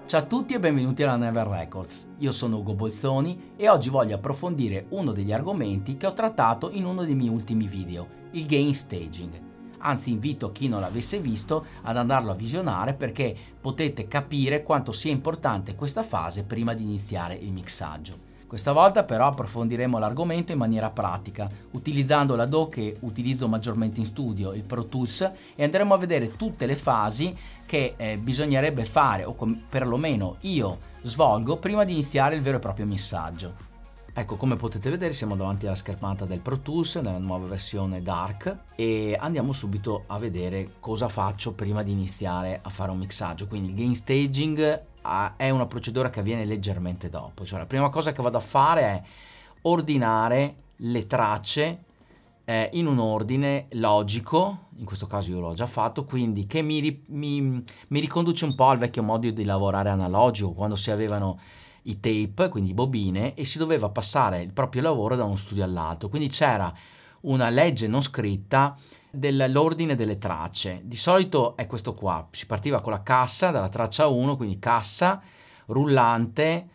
Ciao a tutti e benvenuti alla Never Records, io sono Ugo Bolzoni e oggi voglio approfondire uno degli argomenti che ho trattato in uno dei miei ultimi video, il gain staging. Anzi, invito chi non l'avesse visto ad andarlo a visionare perché potete capire quanto sia importante questa fase prima di iniziare il mixaggio. Questa volta però approfondiremo l'argomento in maniera pratica, utilizzando la DAW che utilizzo maggiormente in studio, il Pro Tools, e andremo a vedere tutte le fasi che bisognerebbe fare, o perlomeno io svolgo, prima di iniziare il vero e proprio missaggio. Ecco, come potete vedere siamo davanti alla schermata del Pro Tools nella nuova versione Dark e andiamo subito a vedere cosa faccio prima di iniziare a fare un mixaggio. Quindi il gain staging è una procedura che avviene leggermente dopo, cioè la prima cosa che vado a fare è ordinare le tracce in un ordine logico, in questo caso io l'ho già fatto, quindi che mi riconduce un po' al vecchio modo di lavorare analogico, quando si avevano i tape, quindi bobine, e si doveva passare il proprio lavoro da uno studio all'altro, quindi c'era una legge non scritta dell'ordine delle tracce. Di solito è questo qua, si partiva con la cassa dalla traccia 1, quindi cassa, rullante,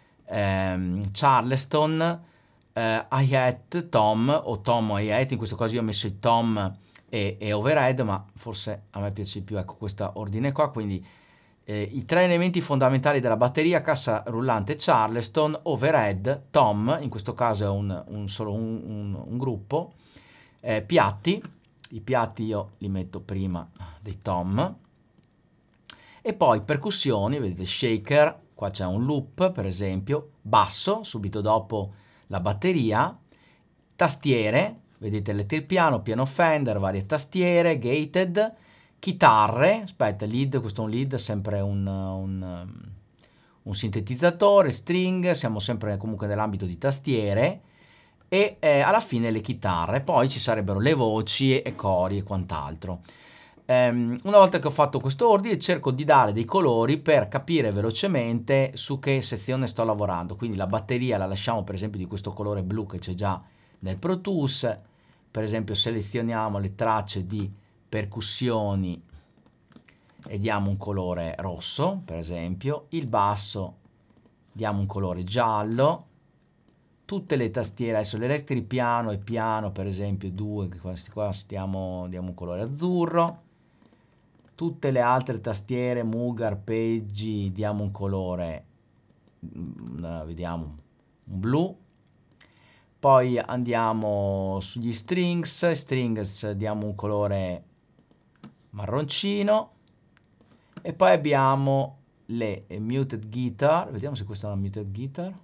Charleston, hi-hat, tom o tom o hi-hat, in questo caso io ho messo i tom e overhead, ma forse a me piace più, ecco, questo ordine qua. Quindi i tre elementi fondamentali della batteria: cassa, rullante, Charleston, overhead, tom, in questo caso è solo un gruppo, piatti. I piatti io li metto prima dei tom, e poi percussioni, vedete, shaker, qua c'è un loop per esempio, basso subito dopo la batteria, tastiere, vedete electric piano, piano Fender, varie tastiere, gated, chitarre, aspetta, lead, questo è un lead, sempre un sintetizzatore, string, siamo sempre comunque nell'ambito di tastiere, e alla fine le chitarre, poi ci sarebbero le voci e cori e quant'altro. Una volta che ho fatto questo ordine cerco di dare dei colori per capire velocemente su che sezione sto lavorando, quindi la batteria la lasciamo per esempio di questo colore blu che c'è già nel Pro Tools, per esempio selezioniamo le tracce di percussioni e diamo un colore rosso, per esempio, il basso diamo un colore giallo, tutte le tastiere, adesso l'electric piano e piano per esempio 2, questi qua diamo un colore azzurro, tutte le altre tastiere, Moog, arpeggi, diamo un colore, vediamo, un blu. Poi andiamo sugli strings diamo un colore marroncino, e poi abbiamo le muted guitar, vediamo se questa è una muted guitar.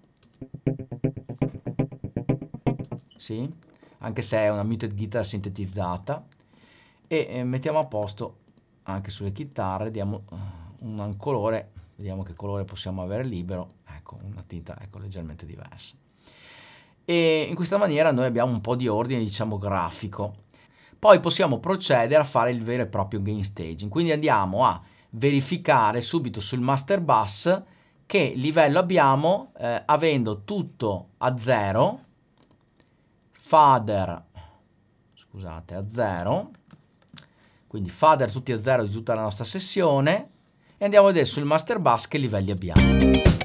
Sì, anche se è una muted guitar sintetizzata, e mettiamo a posto anche sulle chitarre, diamo un colore, vediamo che colore possiamo avere libero, ecco, una tinta, ecco, leggermente diversa. E in questa maniera noi abbiamo un po' di ordine, diciamo, grafico. Poi possiamo procedere a fare il vero e proprio gain staging, quindi andiamo a verificare subito sul master bus che livello abbiamo, avendo tutto a 0, fader, scusate, a 0, quindi fader tutti a 0 di tutta la nostra sessione, e andiamo a vedere sul master bus che livelli abbiamo.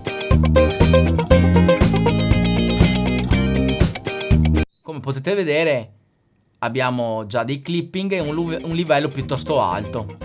Come potete vedere abbiamo già dei clipping e un livello piuttosto alto.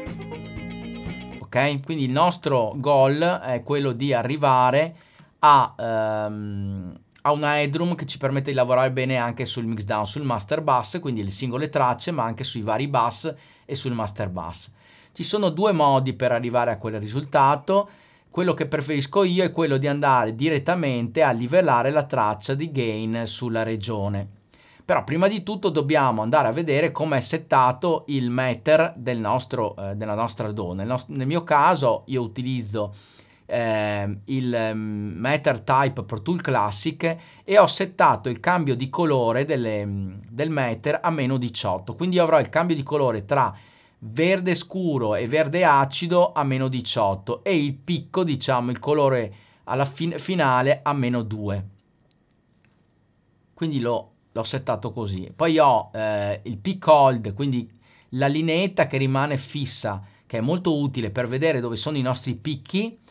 Ok, quindi il nostro goal è quello di arrivare a una headroom che ci permette di lavorare bene anche sul mixdown, sul master bus, quindi le singole tracce, ma anche sui vari bus e sul master bus. Ci sono due modi per arrivare a quel risultato. Quello che preferisco io è quello di andare direttamente a livellare la traccia di gain sulla regione. Però prima di tutto dobbiamo andare a vedere come è settato il meter della nostra DAW. Nel mio caso io utilizzo il Meter Type Pro Tool Classic e ho settato il cambio di colore del meter a meno 18, quindi avrò il cambio di colore tra verde scuro e verde acido a meno 18 e il picco, diciamo, il colore alla finale a meno 2, quindi l'ho settato così. Poi ho il peak hold, quindi la lineetta che rimane fissa, che è molto utile per vedere dove sono i nostri picchi,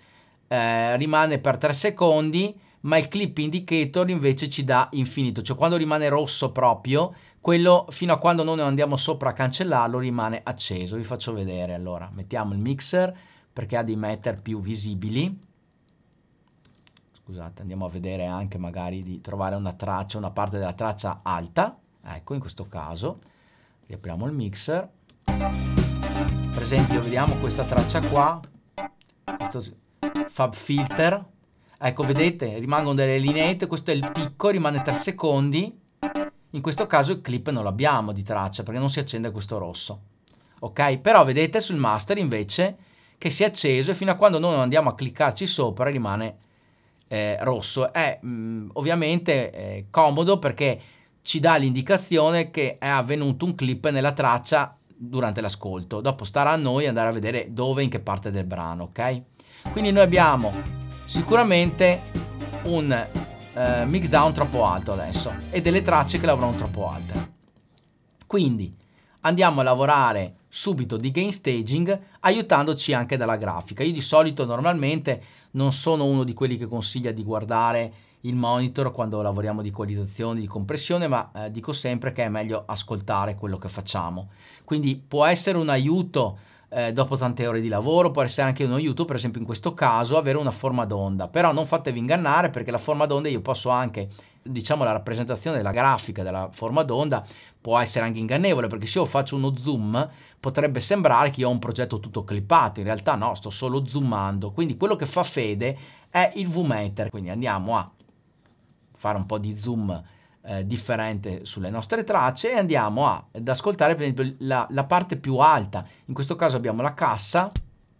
rimane per 3 secondi, ma il clip indicator invece ci dà infinito, cioè quando rimane rosso proprio, quello fino a quando non andiamo sopra a cancellarlo rimane acceso. Vi faccio vedere. Allora mettiamo il mixer perché ha dei meter più visibili. Scusate, andiamo a vedere anche magari di trovare una traccia, una parte della traccia alta. Ecco, in questo caso riapriamo il mixer. Per esempio vediamo questa traccia qua, questo Fab Filter. Ecco, vedete, rimangono delle lineette, questo è il picco, rimane 3 secondi. In questo caso il clip non l'abbiamo di traccia perché non si accende questo rosso. Ok? Però vedete sul master invece che si è acceso e fino a quando noi non andiamo a cliccarci sopra rimane rosso. È ovviamente comodo perché ci dà l'indicazione che è avvenuto un clip nella traccia durante l'ascolto. Dopo starà a noi andare a vedere dove, in che parte del brano, ok? Quindi noi abbiamo sicuramente un mix down troppo alto adesso e delle tracce che lavorano troppo alte. Quindi andiamo a lavorare subito di gain staging aiutandoci anche dalla grafica. Io di solito normalmente non sono uno di quelli che consiglia di guardare il monitor quando lavoriamo di equalizzazione, di compressione, ma dico sempre che è meglio ascoltare quello che facciamo. Quindi può essere un aiuto dopo tante ore di lavoro, può essere anche un aiuto, per esempio in questo caso, avere una forma d'onda, però non fatevi ingannare perché la forma d'onda io posso anche, diciamo, la rappresentazione della grafica della forma d'onda può essere anche ingannevole, perché se io faccio uno zoom potrebbe sembrare che io ho un progetto tutto clippato, in realtà no, sto solo zoomando. Quindi quello che fa fede è il V-meter, quindi andiamo a fare un po' di zoom differente sulle nostre tracce e andiamo ad ascoltare per esempio la parte più alta. In questo caso abbiamo la cassa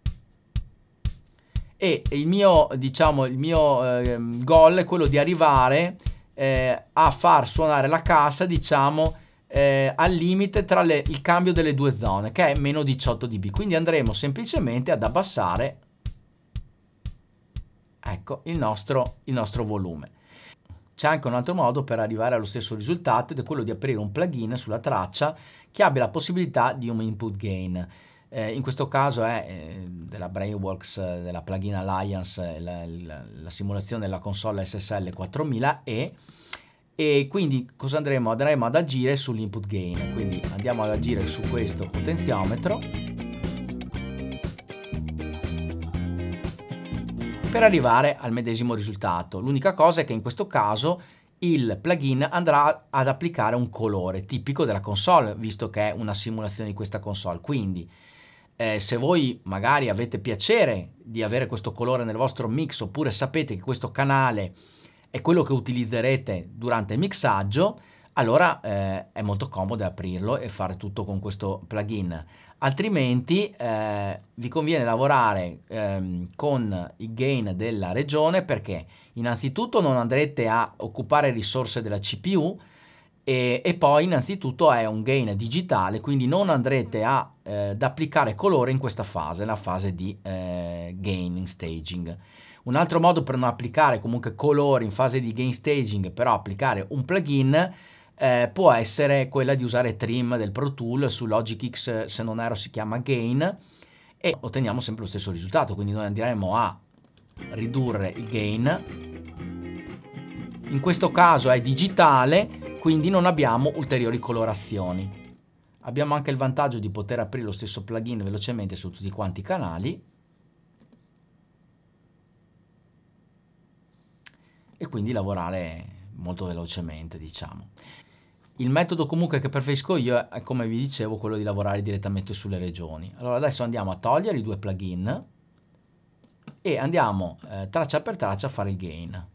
e il mio, diciamo, goal è quello di arrivare a far suonare la cassa, diciamo, al limite tra il cambio delle due zone, che è meno 18 dB. Quindi andremo semplicemente ad abbassare, ecco, il nostro volume. C'è anche un altro modo per arrivare allo stesso risultato ed è quello di aprire un plugin sulla traccia che abbia la possibilità di un input gain. In questo caso è della Brainworks, della Plugin Alliance, la simulazione della console SSL 4000E, e quindi cosa andremo ad agire sull'input gain. Quindi andiamo ad agire su questo potenziometro per arrivare al medesimo risultato. L'unica cosa è che in questo caso il plugin andrà ad applicare un colore tipico della console, visto che è una simulazione di questa console. Quindi se voi magari avete piacere di avere questo colore nel vostro mix, oppure sapete che questo canale è quello che utilizzerete durante il mixaggio, allora è molto comodo aprirlo e fare tutto con questo plugin. Altrimenti vi conviene lavorare con i gain della regione, perché innanzitutto non andrete a occupare risorse della CPU e poi innanzitutto è un gain digitale, quindi non andrete ad applicare colore in questa fase, la fase di gain staging. Un altro modo per non applicare comunque colore in fase di gain staging, però applicare un plugin, può essere quella di usare trim del Pro Tool. Su Logic X, se non erro, si chiama gain e otteniamo sempre lo stesso risultato. Quindi noi andremo a ridurre il gain, in questo caso è digitale, quindi non abbiamo ulteriori colorazioni. Abbiamo anche il vantaggio di poter aprire lo stesso plugin velocemente su tutti quanti i canali e quindi lavorare molto velocemente, diciamo. Il metodo comunque che preferisco io è, come vi dicevo, quello di lavorare direttamente sulle regioni. Allora adesso andiamo a togliere i due plugin e andiamo traccia per traccia a fare il gain.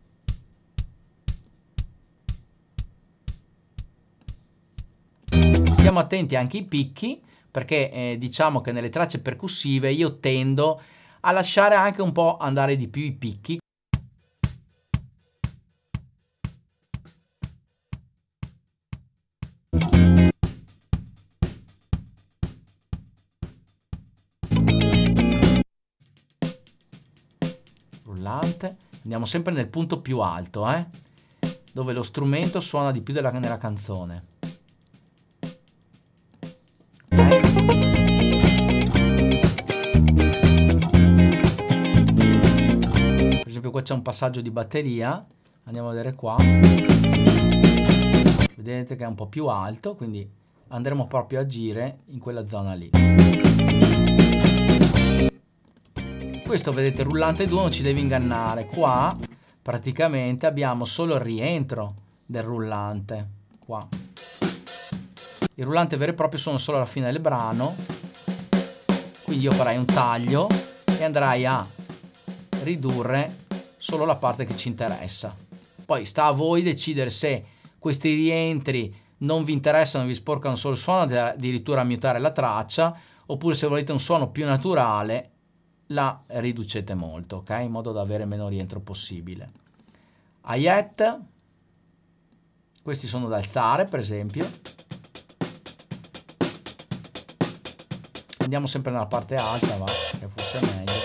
Stiamo attenti anche ai picchi, perché diciamo che nelle tracce percussive io tendo a lasciare anche un po' andare di più i picchi. Rullante, andiamo sempre nel punto più alto, dove lo strumento suona di più nella canzone. c'è un passaggio di batteria, andiamo a vedere qua, vedete che è un po' più alto, quindi andremo proprio a agire in quella zona lì. Questo, vedete, rullante 2 non ci deve ingannare. Qua praticamente abbiamo solo il rientro del rullante. Qua il rullante vero e proprio sono solo alla fine del brano, quindi io farei un taglio e andrai a ridurre solo la parte che ci interessa. Poi sta a voi decidere se questi rientri non vi interessano, vi sporcano solo il suono, addirittura mutare la traccia, oppure se volete un suono più naturale la riducete molto, ok? In modo da avere meno rientro possibile. Hi-hat, questi sono da alzare, per esempio. Andiamo sempre nella parte alta, va, che forse è meglio.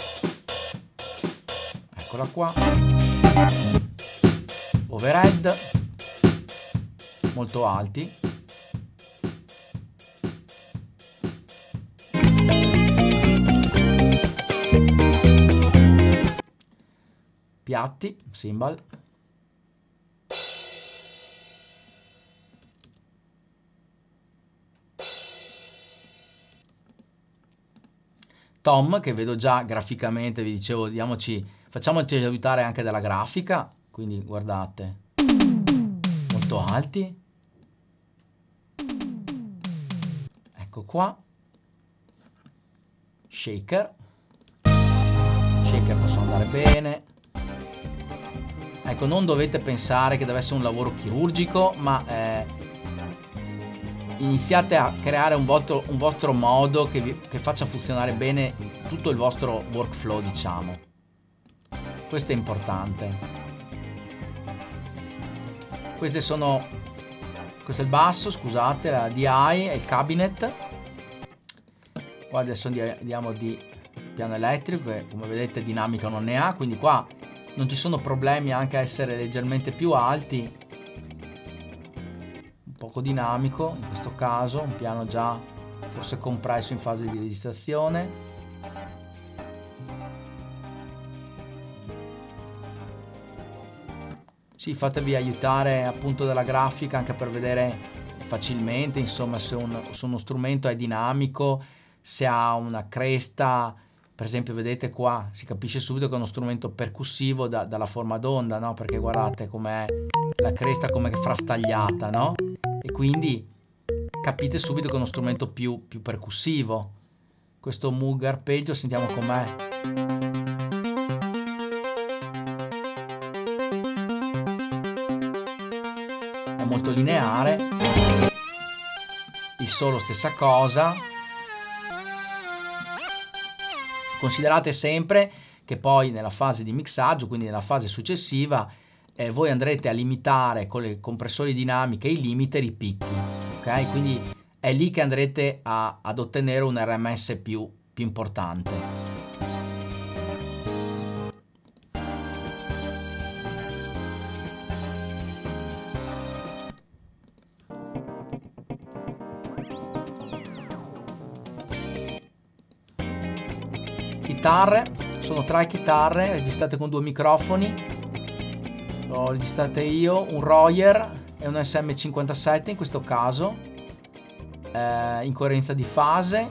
Eccola qua. Overhead, molto alti. Piatti, cymbal. Tom, che vedo già graficamente, vi dicevo, facciamoci aiutare anche dalla grafica, quindi guardate, molto alti. Ecco qua. Shaker possono andare bene. Ecco, non dovete pensare che deve essere un lavoro chirurgico, ma iniziate a creare un vostro modo che faccia funzionare bene tutto il vostro workflow, diciamo. Questo è importante. Questo è il basso, scusate, la DI e il cabinet. Qua adesso andiamo di piano elettrico, che come vedete dinamica non ne ha, quindi qua non ci sono problemi anche a essere leggermente più alti. Poco dinamico in questo caso, un piano già forse compresso in fase di registrazione. Sì, fatevi aiutare appunto dalla grafica anche per vedere facilmente, insomma, se uno strumento è dinamico, se ha una cresta, per esempio vedete qua, si capisce subito che è uno strumento percussivo dalla forma d'onda, no? Perché guardate com'è la cresta, come è frastagliata, no? E quindi capite subito che è uno strumento più percussivo. Questo Moog arpeggio, sentiamo com'è. È molto lineare. Il solo stessa cosa. Considerate sempre che poi nella fase di mixaggio, quindi nella fase successiva, voi andrete a limitare con le compressori dinamiche i limiter, i picchi, ok? Quindi è lì che andrete ad ottenere un RMS più importante. Chitarre, sono 3 chitarre registrate con 2 microfoni. L'ho registrate io, un Royer e un SM57 in questo caso, in coerenza di fase.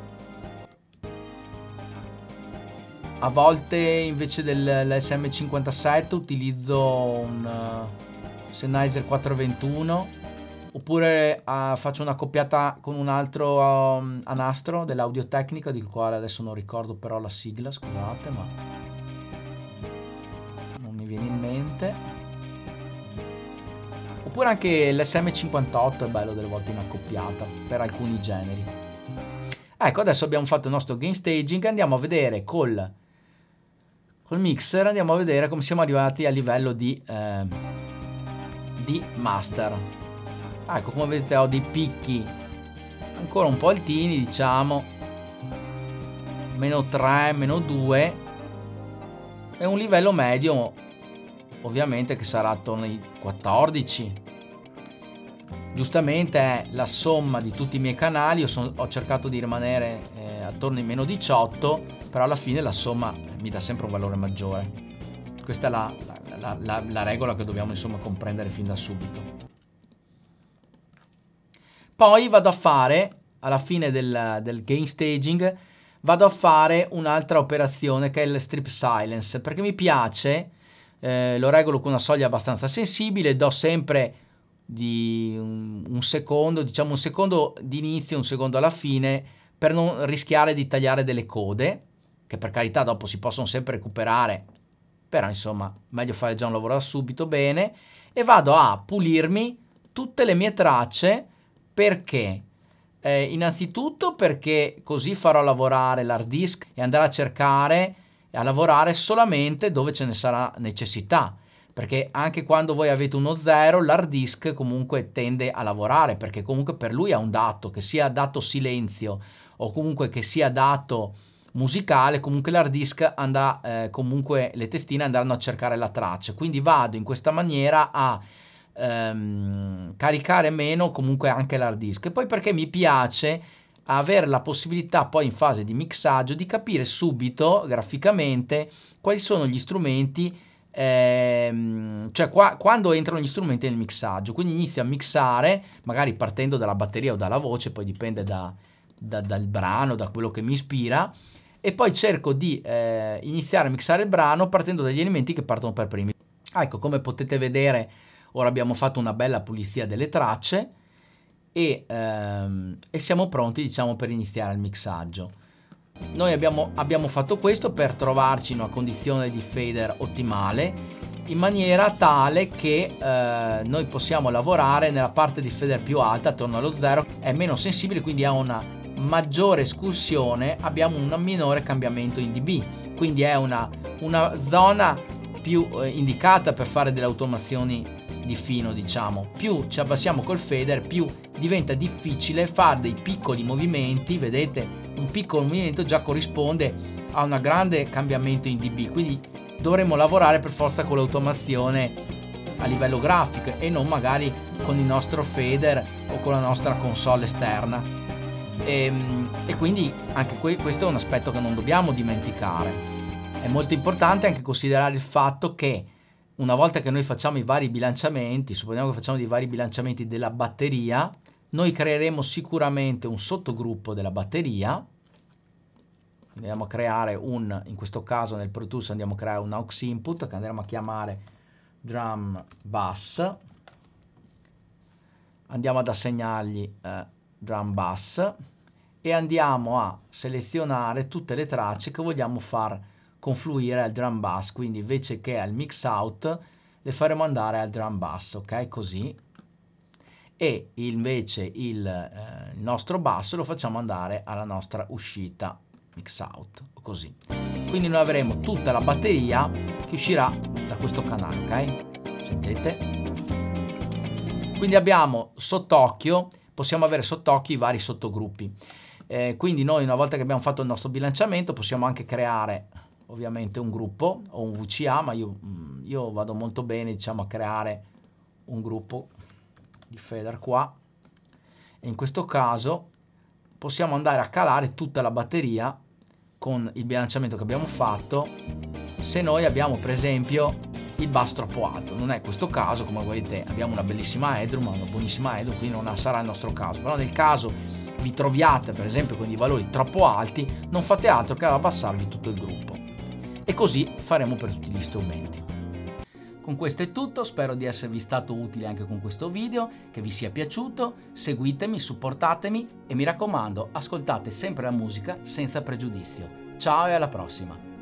A volte invece dell'SM57 utilizzo un Sennheiser 421, oppure faccio una coppiata con un altro a nastro dell'Audio-Tecnica, del quale adesso non ricordo però la sigla, scusate, ma non mi viene in mente. Oppure anche l'SM58 è bello delle volte in accoppiata per alcuni generi. Ecco, adesso abbiamo fatto il nostro gain staging, andiamo a vedere col mixer, andiamo a vedere come siamo arrivati a livello di master. Ecco, come vedete ho dei picchi ancora un po' altini, diciamo, -3, -2, e un livello medio ovviamente che sarà attorno ai 14. Giustamente è la somma di tutti i miei canali, ho cercato di rimanere attorno ai -18, però alla fine la somma mi dà sempre un valore maggiore. Questa è la regola che dobbiamo insomma comprendere fin da subito. Poi vado a fare, alla fine del gain staging, vado a fare un'altra operazione che è il strip silence, perché mi piace, lo regolo con una soglia abbastanza sensibile, do sempre di un secondo, diciamo un secondo di inizio, un secondo alla fine, per non rischiare di tagliare delle code, che per carità dopo si possono sempre recuperare, però insomma meglio fare già un lavoro da subito bene. E vado a pulirmi tutte le mie tracce, perché innanzitutto perché così farò lavorare l'hard disk e andrà a cercare e a lavorare solamente dove ce ne sarà necessità, perché anche quando voi avete uno 0 l'hard disk comunque tende a lavorare, perché comunque per lui ha un dato, che sia dato silenzio o comunque che sia dato musicale, comunque l'hard disk andrà, comunque le testine andranno a cercare la traccia, quindi vado in questa maniera a caricare meno comunque anche l'hard disk. E poi perché mi piace avere la possibilità poi in fase di mixaggio di capire subito graficamente quali sono gli strumenti, cioè quando entrano gli strumenti nel mixaggio, quindi inizio a mixare magari partendo dalla batteria o dalla voce, poi dipende dal brano, da quello che mi ispira, e poi cerco di iniziare a mixare il brano partendo dagli elementi che partono per primi. Ecco, come potete vedere ora abbiamo fatto una bella pulizia delle tracce e siamo pronti, diciamo, per iniziare il mixaggio. Noi abbiamo fatto questo per trovarci in una condizione di fader ottimale, in maniera tale che noi possiamo lavorare nella parte di fader più alta, attorno allo 0, è meno sensibile, quindi ha una maggiore escursione, abbiamo un minore cambiamento in dB, quindi è una zona più indicata per fare delle automazioni di fino, diciamo. Più ci abbassiamo col fader, più diventa difficile fare dei piccoli movimenti. Vedete, un piccolo movimento già corrisponde a un grande cambiamento in dB, quindi dovremo lavorare per forza con l'automazione a livello grafico e non magari con il nostro fader o con la nostra console esterna. E quindi anche questo è un aspetto che non dobbiamo dimenticare. È molto importante anche considerare il fatto che una volta che noi facciamo i vari bilanciamenti, supponiamo che facciamo dei vari bilanciamenti della batteria, noi creeremo sicuramente un sottogruppo della batteria. Andiamo a creare in questo caso nel Pro Tools andiamo a creare un aux input che andremo a chiamare drum bass. Andiamo ad assegnargli drum bass e andiamo a selezionare tutte le tracce che vogliamo far confluire al drum bass, quindi invece che al mix out le faremo andare al drum bass, ok, così, e invece il nostro basso lo facciamo andare alla nostra uscita mix out, così. Quindi noi avremo tutta la batteria che uscirà da questo canale, ok? Sentite? Quindi abbiamo sott'occhio, possiamo avere sott'occhio i vari sottogruppi. Quindi noi una volta che abbiamo fatto il nostro bilanciamento possiamo anche creare ovviamente un gruppo o un VCA, ma io vado molto bene, diciamo, a creare un gruppo di fader qua, e in questo caso possiamo andare a calare tutta la batteria con il bilanciamento che abbiamo fatto, se noi abbiamo per esempio il bass troppo alto. Non è questo caso, come vedete abbiamo una bellissima headroom, una buonissima headroom, quindi non sarà il nostro caso, però nel caso vi troviate per esempio con dei valori troppo alti, non fate altro che abbassarvi tutto il gruppo. E così faremo per tutti gli strumenti. Con questo è tutto, spero di esservi stato utile anche con questo video, che vi sia piaciuto, seguitemi, supportatemi e mi raccomando, ascoltate sempre la musica senza pregiudizio. Ciao e alla prossima!